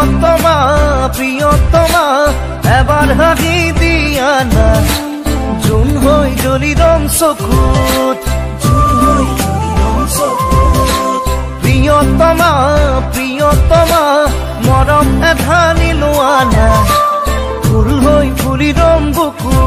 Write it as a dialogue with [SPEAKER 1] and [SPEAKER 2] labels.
[SPEAKER 1] প্ৰিয়তমা এবাৰ হাঁহি দিয়া না জোন হৈ জ্বলি ৰং চকুত প্ৰিয়তমা মৰম এধানি লোৱা না ফুল হৈ ফুলি ৰং বুকুত